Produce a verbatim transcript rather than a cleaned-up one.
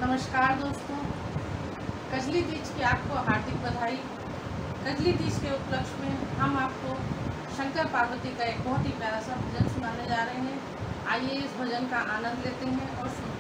नमस्कार दोस्तों, कजली तीज की आपको हार्दिक बधाई। कजली तीज के उपलक्ष्य में हम आपको शंकर पार्वती का एक बहुत ही प्यारा सा भजन सुनाने जा रहे हैं। आइए इस भजन का आनंद लेते हैं और सुनते हैं।